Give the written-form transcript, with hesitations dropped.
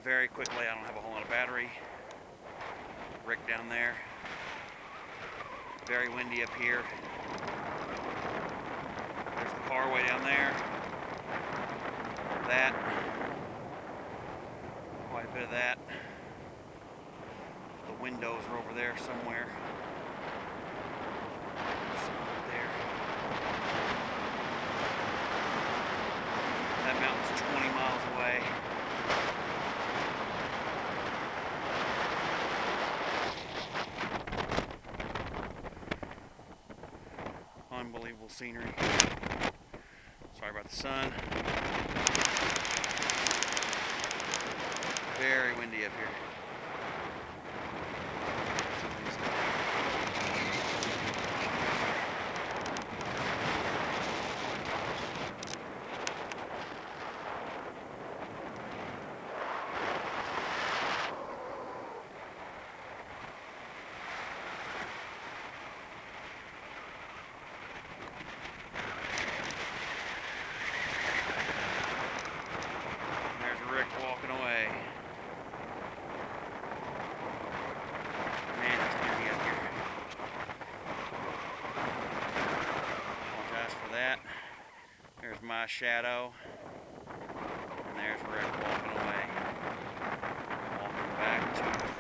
very quickly. I don't have a whole lot of battery. Rick down there. Very windy up here. There's the car way down there. That. Quite a bit of that. The windows are over there somewhere. Right there. That mountain's 20 miles away. Unbelievable scenery. Sorry about the sun. Very windy up here. Rick walking away. Man, it's windy up here. Apologize for that. There's my shadow. And there's Rick walking away. Walking back to